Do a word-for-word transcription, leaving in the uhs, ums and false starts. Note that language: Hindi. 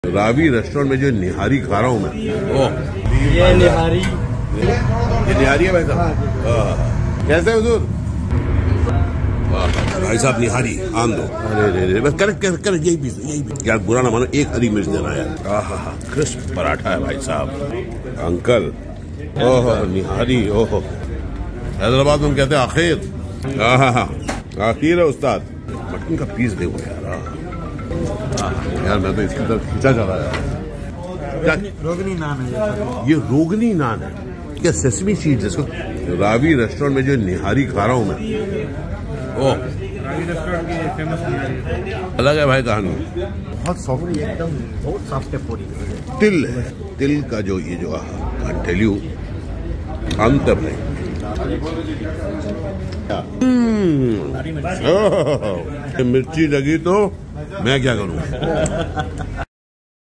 रावी रेस्टोरेंट में जो निहारी खा रहा हूँ मैं। ओह ये निहारी, ये निहारी है भाई साहब। कैसे हुजूर? भाई साहब निहारी आम दो। अरे रे रे बस कर कर कर यही पीस यही पीस यार, बुरा ना मानो, एक हरी मिर्च देना यार। आहा क्रिस्प पराठा है भाई साहब। अंकल ओह निहारी, ओह हैदराबाद में हम कहते हैं आखिर। आहा आखिर है उस्ताद। मटन का पीस देखो यार। यार मैं तो इसकी तरफ खींचा जा रहा है। रोगनी नान है ये रोगनी नान है क्या? सेसमी सीड्स इसको। रावी रेस्टोरेंट में जो निहारी खा रहा हूँ मैं। ओह रावी रेस्टोरेंट की फेमस निहारी अलग है भाई कहानी। बहुत सॉफ्ट, एकदम बहुत सॉफ्ट है पूरी। तिल है, तिल का जो ये जो आई टेल यू अंत है भाई। मिर्ची लगी तो मैं क्या करूँ।